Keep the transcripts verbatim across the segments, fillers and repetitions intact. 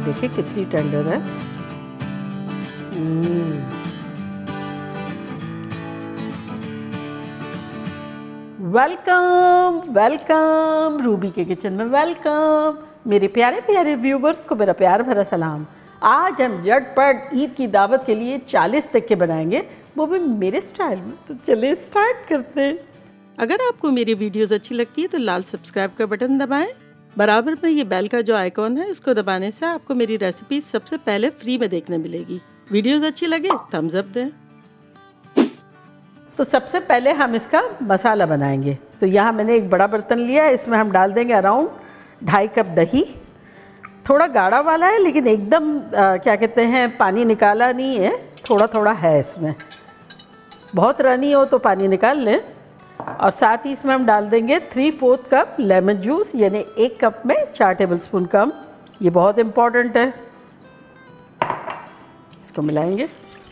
देखिए कितनी टेंडर है। वेलकम वेलकम रूबी के किचन में वेलकम। मेरे प्यारे प्यारे व्यूवर्स को मेरा प्यार भरा सलाम। आज हम झटपट ईद की दावत के लिए चालीस टिक्के बनाएंगे, वो भी मेरे स्टाइल में। तो चलिए स्टार्ट करते हैं। अगर आपको मेरी वीडियोस अच्छी लगती है तो लाल सब्सक्राइब का बटन दबाएं। बराबर में ये बेल का जो आइकॉन है उसको दबाने से आपको मेरी रेसिपी सबसे पहले फ्री में देखने मिलेगी। वीडियोस अच्छी लगे थम्स अप दें। तो सबसे पहले हम इसका मसाला बनाएंगे। तो यहाँ मैंने एक बड़ा बर्तन लिया है, इसमें हम डाल देंगे अराउंड ढाई कप दही। थोड़ा गाढ़ा वाला है लेकिन एकदम आ, क्या कहते हैं पानी निकाला नहीं है, थोड़ा थोड़ा है इसमें। बहुत रनी हो तो पानी निकाल लें। और साथ ही इसमें हम डाल देंगे three fourth cup lemon juice, यानी एक कप में चार टेबलस्पून कम। ये बहुत इम्पॉर्टेंट है। इसको मिलाएंगे।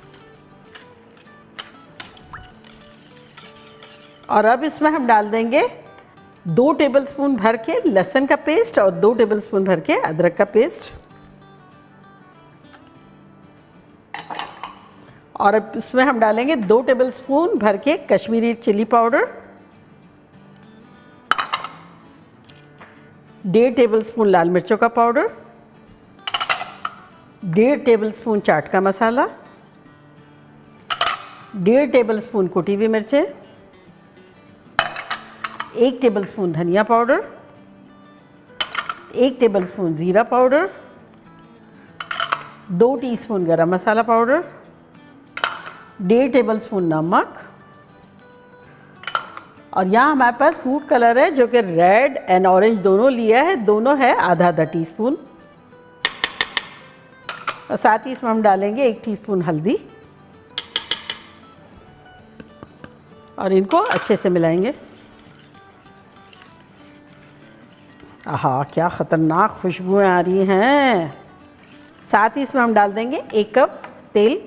और अब इसमें हम डाल देंगे दो टेबलस्पून भर के लहसुन का पेस्ट और दो टेबलस्पून भर के अदरक का पेस्ट। और अब इसमें हम डालेंगे दो टेबलस्पून भर के कश्मीरी चिली पाउडर, डेढ़ टेबलस्पून लाल मिर्चों का पाउडर, डेढ़ टेबलस्पून चाट का मसाला, डेढ़ टेबलस्पून कुटी हुई मिर्चें, एक टेबलस्पून धनिया पाउडर, एक टेबलस्पून ज़ीरा पाउडर, दो टीस्पून गरम मसाला पाउडर, डेढ़ टेबलस्पून नमक। और यहाँ हमारे पास फूड कलर है जो कि रेड एंड ऑरेंज दोनों लिया है, दोनों है आधा आधा टीस्पून। और साथ ही इसमें हम डालेंगे एक टीस्पून हल्दी और इनको अच्छे से मिलाएंगे। आहा, क्या ख़तरनाक खुशबुएं आ रही हैं। साथ ही इसमें हम डाल देंगे एक कप तेल।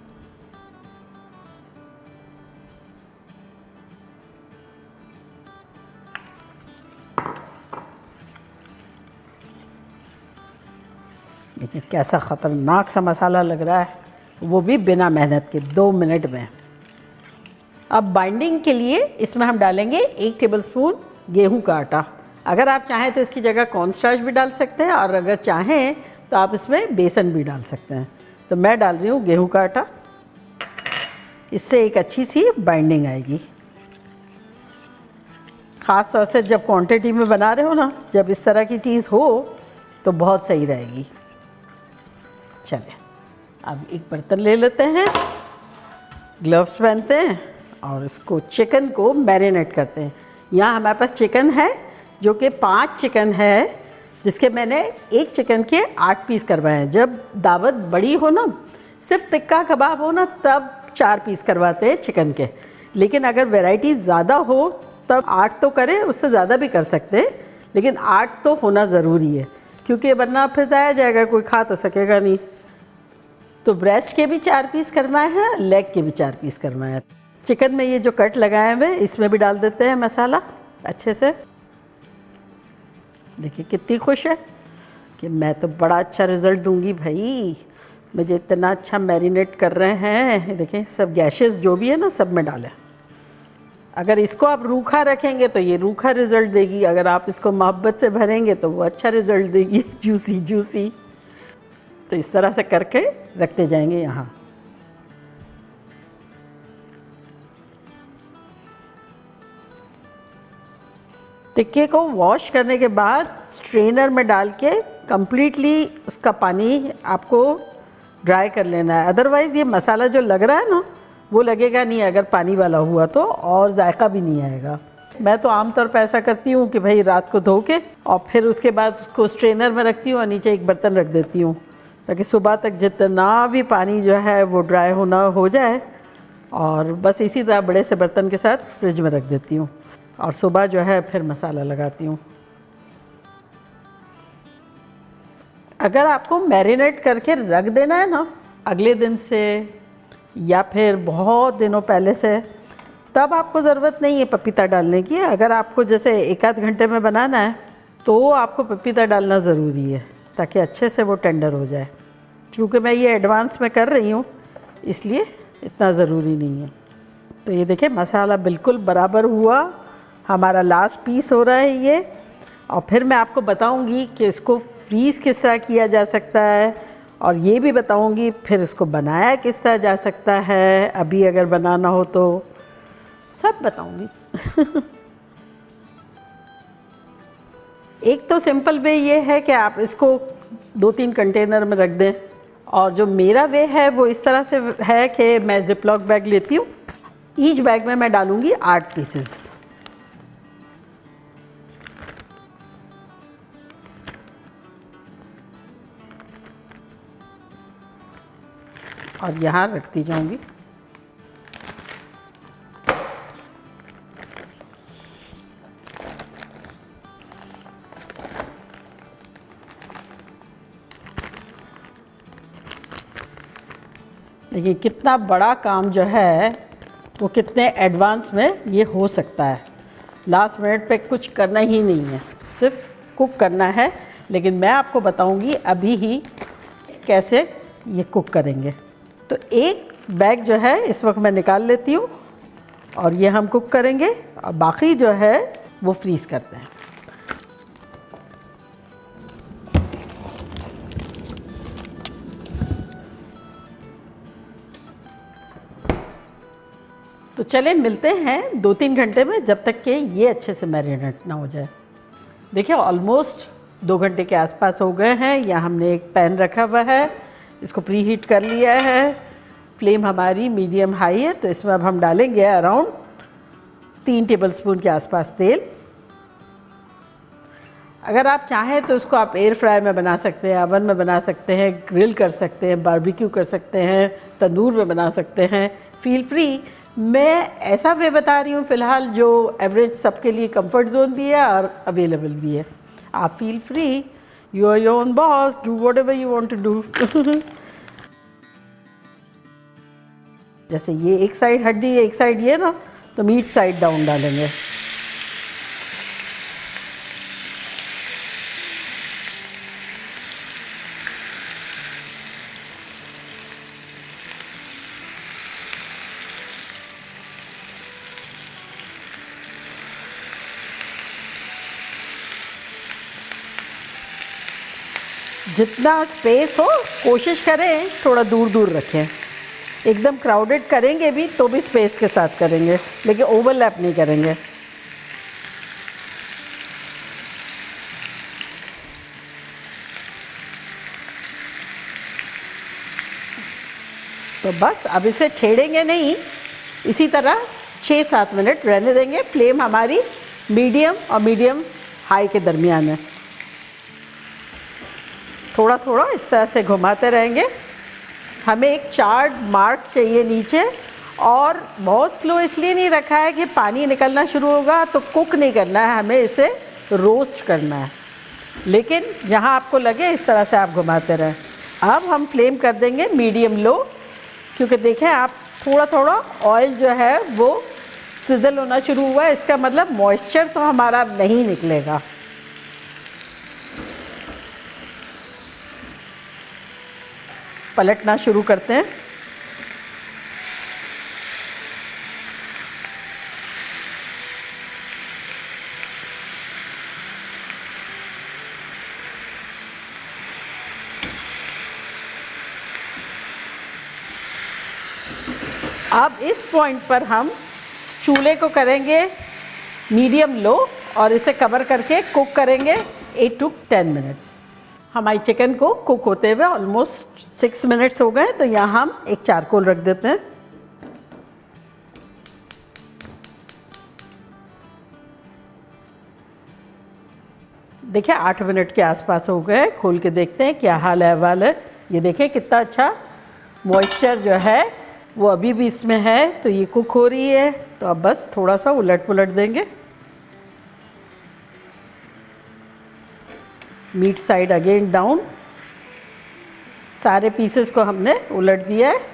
देखिए कैसा ख़तरनाक सा मसाला लग रहा है, वो भी बिना मेहनत के, दो मिनट में। अब बाइंडिंग के लिए इसमें हम डालेंगे एक टेबलस्पून गेहूं का आटा। अगर आप चाहें तो इसकी जगह कॉर्नस्टार्च भी डाल सकते हैं, और अगर चाहें तो आप इसमें बेसन भी डाल सकते हैं। तो मैं डाल रही हूँ गेहूं का आटा, इससे एक अच्छी सी बाइंडिंग आएगी। ख़ास तौर से जब क्वांटिटी में बना रहे हो ना, जब इस तरह की चीज़ हो तो बहुत सही रहेगी। चलिए अब एक बर्तन ले लेते हैं, ग्लव्स पहनते हैं और इसको चिकन को मैरिनेट करते हैं। यहाँ हमारे पास चिकन है जो कि पांच चिकन है, जिसके मैंने एक चिकन के आठ पीस करवाए हैं। जब दावत बड़ी हो ना, सिर्फ टिक्का कबाब हो ना, तब चार पीस करवाते हैं चिकन के। लेकिन अगर वैरायटी ज़्यादा हो तब आठ तो करें, उससे ज़्यादा भी कर सकते हैं, लेकिन आठ तो होना ज़रूरी है, क्योंकि वरना फिर जाया जाएगा, कोई खा तो सकेगा नहीं। तो ब्रेस्ट के भी चार पीस करवाए हैं, लेग के भी चार पीस करवाए हैं। चिकन में ये जो कट लगाए हुए इसमें भी डाल देते हैं मसाला अच्छे से। देखिए कितनी खुश है कि मैं तो बड़ा अच्छा रिज़ल्ट दूंगी भाई, मुझे इतना अच्छा मैरिनेट कर रहे हैं। देखिए सब गैसेस जो भी है ना, सब में डालें। अगर इसको आप रूखा रखेंगे तो ये रूखा रिज़ल्ट देगी, अगर आप इसको मोहब्बत से भरेंगे तो वो अच्छा रिज़ल्ट देगी, जूसी जूसी। तो इस तरह से करके रखते जाएंगे यहाँ। टिक्के को वॉश करने के बाद स्ट्रेनर में डाल के कम्प्लीटली उसका पानी आपको ड्राई कर लेना है। अदरवाइज़ ये मसाला जो लग रहा है ना, वो लगेगा नहीं अगर पानी वाला हुआ तो, और जायका भी नहीं आएगा। मैं तो आमतौर पर ऐसा करती हूँ कि भाई रात को धो के और फिर उसके बाद उसको स्ट्रेनर में रखती हूँ और नीचे एक बर्तन रख देती हूँ, ताकि सुबह तक जितना भी पानी जो है वो ड्राई होना हो जाए। और बस इसी तरह बड़े से बर्तन के साथ फ्रिज में रख देती हूँ और सुबह जो है फिर मसाला लगाती हूँ। अगर आपको मैरिनेट करके रख देना है ना अगले दिन से या फिर बहुत दिनों पहले से, तब आपको ज़रूरत नहीं है पपीता डालने की। अगर आपको जैसे एक आध घंटे में बनाना है तो आपको पपीता डालना ज़रूरी है, ताकि अच्छे से वो टेंडर हो जाए। चूँकि मैं ये एडवांस में कर रही हूँ इसलिए इतना ज़रूरी नहीं है। तो ये देखिए मसाला बिल्कुल बराबर हुआ, हमारा लास्ट पीस हो रहा है ये। और फिर मैं आपको बताऊंगी कि इसको फ्रीज़ किस तरह किया जा सकता है, और ये भी बताऊंगी फिर इसको बनाया किस तरह जा सकता है, अभी अगर बनाना हो तो सब बताऊंगी। एक तो सिंपल वे ये है कि आप इसको दो तीन कंटेनर में रख दें, और जो मेरा वे है वो इस तरह से है कि मैं जिपलॉक बैग लेती हूँ। ईच बैग में मैं डालूँगी आठ पीसेस। और यहाँ रखती जाऊँगी। देखिए कितना बड़ा काम जो है वो कितने एडवांस में ये हो सकता है। लास्ट मिनट पे कुछ करना ही नहीं है, सिर्फ कुक करना है। लेकिन मैं आपको बताऊंगी अभी ही कैसे ये कुक करेंगे। तो एक बैग जो है इस वक्त मैं निकाल लेती हूँ, और ये हम कुक करेंगे, और बाकी जो है वो फ्रीज़ करते हैं। तो चले मिलते हैं दो तीन घंटे में, जब तक कि ये अच्छे से मैरिनेट ना हो जाए। देखिए ऑलमोस्ट दो घंटे के आसपास हो गए हैं। यहाँ हमने एक पैन रखा हुआ है, इसको प्री हीट कर लिया है। फ्लेम हमारी मीडियम हाई है। तो इसमें अब हम डालेंगे अराउंड तीन टेबलस्पून के आसपास तेल। अगर आप चाहें तो इसको आप एयर फ्रायर में बना सकते हैं, ओवन में बना सकते हैं, ग्रिल कर सकते हैं, बारबेक्यू कर सकते हैं, तंदूर में बना सकते हैं, फील फ्री। मैं ऐसा वे बता रही हूँ फ़िलहाल जो एवरेज सबके लिए कंफर्ट जोन भी है और अवेलेबल भी है। आप feel free, you are your own boss, do whatever you want to do. जैसे ये एक साइड हड्डी है, एक साइड ये ना, तो मीट साइड डाउन डालेंगे। जितना स्पेस हो कोशिश करें थोड़ा दूर दूर रखें। एकदम क्राउडेड करेंगे भी तो भी स्पेस के साथ करेंगे, लेकिन ओवरलैप नहीं करेंगे। तो बस अब इसे छेड़ेंगे नहीं, इसी तरह छः सात मिनट रहने देंगे। फ्लेम हमारी मीडियम और मीडियम हाई के दरमियान है। थोड़ा थोड़ा इस तरह से घुमाते रहेंगे। हमें एक चार्ट मार्क चाहिए नीचे, और बहुत स्लो इसलिए नहीं रखा है कि पानी निकलना शुरू होगा तो कुक नहीं करना है, हमें इसे रोस्ट करना है। लेकिन जहाँ आपको लगे इस तरह से आप घुमाते रहें। अब हम फ्लेम कर देंगे मीडियम लो, क्योंकि देखें आप थोड़ा थोड़ा ऑयल जो है वो सिजल होना शुरू हुआ है। इसका मतलब मॉइस्चर तो हमारा नहीं निकलेगा। पलटना शुरू करते हैं। अब इस पॉइंट पर हम चूल्हे को करेंगे मीडियम लो, और इसे कवर करके कुक करेंगे एट टू टेन मिनट्स। हमारी चिकन को कुक होते हुए ऑलमोस्ट सिक्स मिनट्स हो गए। तो यहाँ हम एक चारकोल रख देते हैं। देखिए आठ मिनट के आसपास हो गए। खोल के देखते हैं क्या हाल है अहवाल है। ये देखिए कितना अच्छा मॉइस्चर जो है वो अभी भी इसमें है। तो ये कुक हो रही है। तो अब बस थोड़ा सा उलट पुलट देंगे। Meat side again down. सारे पीसेस को हमने उलट दिया है।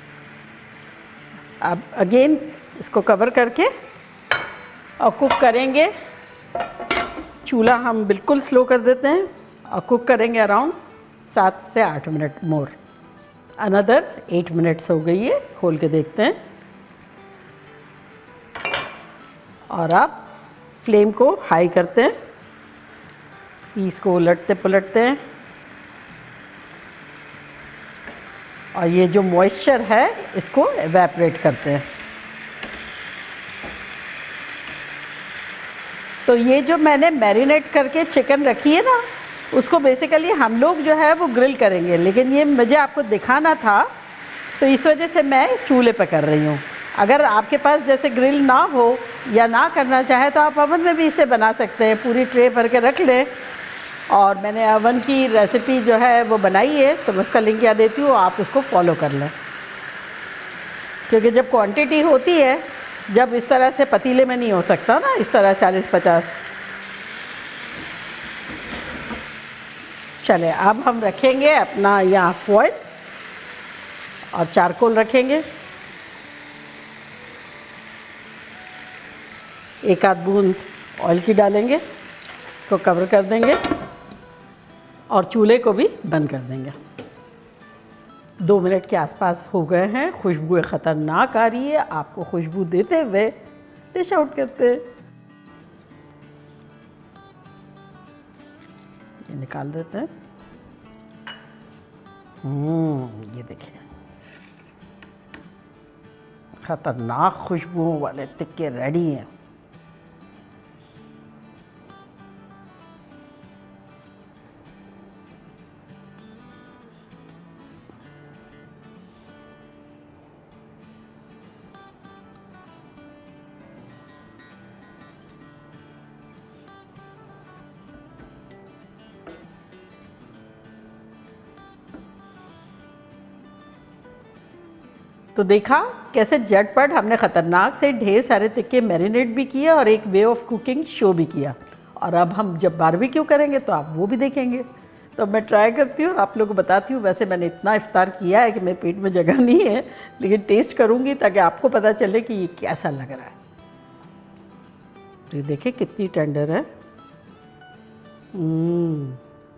अब अगेन इसको कवर करके और कुक करेंगे। चूल्हा हम बिल्कुल स्लो कर देते हैं। और कुक करेंगे अराउंड सात से आठ minute more. Another eight minutes हो गई है, खोल के देखते हैं। और आप फ्लेम को हाई करते हैं, पीस को उलटते पलटते हैं और ये जो मॉइस्चर है इसको एवेपोरेट करते हैं। तो ये जो मैंने मैरिनेट करके चिकन रखी है ना, उसको बेसिकली हम लोग जो है वो ग्रिल करेंगे, लेकिन ये मुझे आपको दिखाना था तो इस वजह से मैं चूल्हे पर कर रही हूँ। अगर आपके पास जैसे ग्रिल ना हो या ना करना चाहे तो आप ओवन में भी इसे बना सकते हैं। पूरी ट्रे भर के रख लें और मैंने ओवन की रेसिपी जो है वो बनाई है तो मैं उसका लिंक यहाँ देती हूँ, आप उसको फॉलो कर लें। क्योंकि जब क्वांटिटी होती है, जब इस तरह से पतीले में नहीं हो सकता ना, इस तरह चालीस पचास। चले अब हम रखेंगे अपना यहाँ फॉइल और चारकोल रखेंगे, एक आध बूंद ऑयल की डालेंगे, इसको कवर कर देंगे और चूल्हे को भी बंद कर देंगे। दो मिनट के आसपास हो गए हैं, खुशबू ख़तरनाक आ रही है। आपको खुशबू देते हुए डिश आउट करते हैं। ये निकाल देते हैं। हम्म ये देखिए, ख़तरनाक खुशबुओं वाले टिक्के रेडी हैं। तो देखा कैसे झटपट हमने ख़तरनाक से ढेर सारे टिक्के मैरिनेट भी किए और एक वे ऑफ कुकिंग शो भी किया। और अब हम जब बारबेक्यू करेंगे तो आप वो भी देखेंगे। तो मैं ट्राई करती हूँ और आप लोगों को बताती हूँ। वैसे मैंने इतना इफ्तार किया है कि मेरे पेट में जगह नहीं है, लेकिन टेस्ट करूँगी ताकि आपको पता चले कि ये कैसा लग रहा है। तो ये देखिए कितनी टेंडर है। हम्म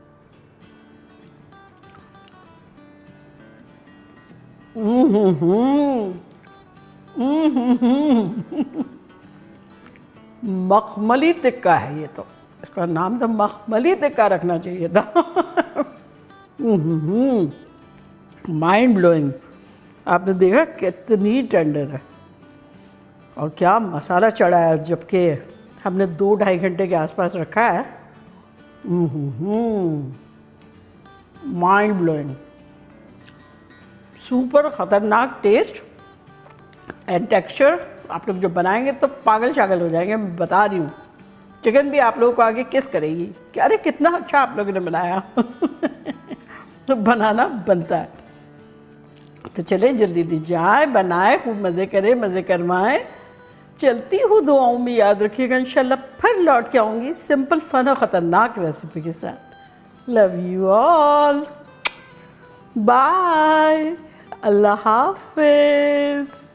मखमली टिक्का है ये, तो इसका नाम तो मखमली टिक्का रखना चाहिए था। Mind blowing. आपने देखा कितनी टेंडर है और क्या मसाला चढ़ा है, जबकि हमने दो ढाई घंटे के आसपास रखा है। माइंड ब्लोइंग, सुपर ख़तरनाक टेस्ट एंड टेक्सचर। आप लोग जो बनाएंगे तो पागल शागल हो जाएंगे, मैं बता रही हूँ। चिकन भी आप लोगों को आगे किस करेगी कि अरे कितना अच्छा आप लोगों ने बनाया। तो बनाना बनता है। तो चले जल्दी दी जाए, बनाए, खूब मज़े करें, मज़े करवाएं। चलती हूँ, दुआओं में याद रखिएगा। इंशाल्लाह फिर लौट के आऊँगी सिंपल फन और ख़तरनाक रेसिपी के साथ। लव यू ऑल, बाय, अल्लाह हाफिज़।